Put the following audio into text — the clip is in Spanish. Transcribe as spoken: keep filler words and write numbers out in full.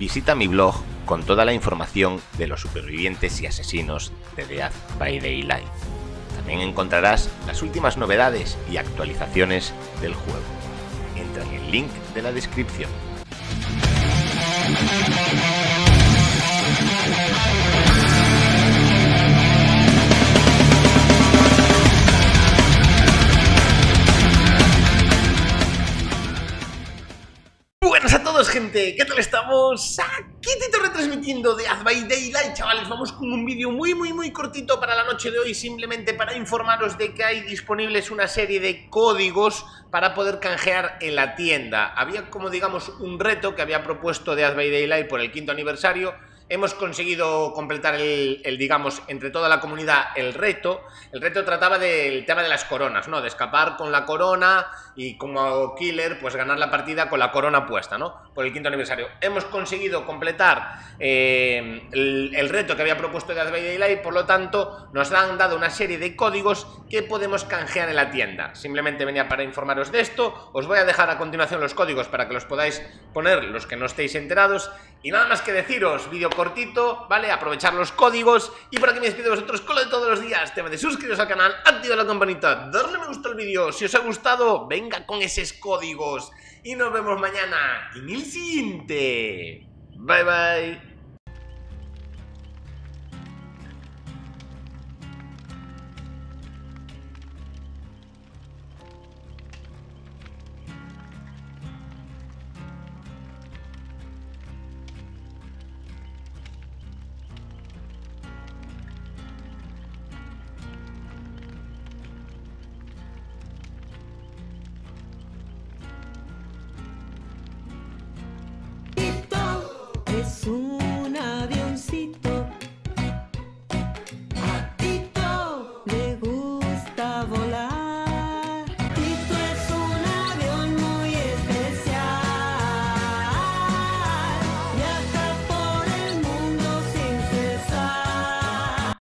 visita mi blog con toda la información de los supervivientes y asesinos de Dead by Daylight. También encontrarás las últimas novedades y actualizaciones del juego. Entra en el link de la descripción. Buenas a todos, gente, ¿qué tal estamos? Aquí Tito retransmitiendo Dead by Daylight, chavales. Vamos con un vídeo muy muy muy cortito para la noche de hoy, simplemente para informaros de que hay disponibles una serie de códigos para poder canjear en la tienda. Había, como digamos, un reto que había propuesto Dead by Daylight por el quinto aniversario. Hemos conseguido completar el, el, digamos, entre toda la comunidad el reto. El reto trataba del tema de las coronas, ¿no? De escapar con la corona y como killer, pues ganar la partida con la corona puesta, ¿no? Por el quinto aniversario. Hemos conseguido completar eh, el, el reto que había propuesto Dead by Daylight, por lo tanto, nos han dado una serie de códigos que podemos canjear en la tienda. Simplemente venía para informaros de esto. Os voy a dejar a continuación los códigos para que los podáis poner los que no estéis enterados. Y nada más que deciros, vídeo cortito, ¿vale? Aprovechar los códigos. Y por aquí me despido de vosotros con lo de todos los días. Tema de suscribiros al canal, activar la campanita, darle me gusta al vídeo. Si os ha gustado, venga con esos códigos. Y nos vemos mañana en el siguiente. Bye bye. Es un